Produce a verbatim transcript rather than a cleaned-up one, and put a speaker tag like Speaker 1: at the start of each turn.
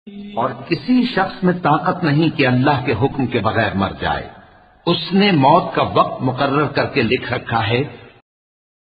Speaker 1: और किसी शख्स में ताकत नहीं कि अल्लाह के हुक्म के बगैर मर जाए। उसने मौत का वक्त मुकर्रर करके लिख रखा है